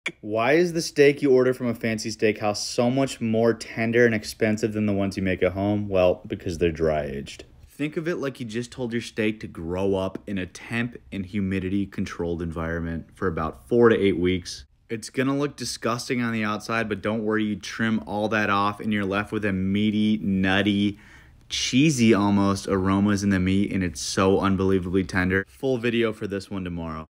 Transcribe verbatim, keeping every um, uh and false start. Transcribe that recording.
Why is the steak you order from a fancy steakhouse so much more tender and expensive than the ones you make at home? Well, because they're dry aged. Think of it like you just told your steak to grow up in a temp and humidity controlled environment for about four to eight weeks. It's gonna look disgusting on the outside, but don't worry, you trim all that off and you're left with a meaty, nutty, cheesy almost aromas in the meat, and it's so unbelievably tender. Full video for this one tomorrow.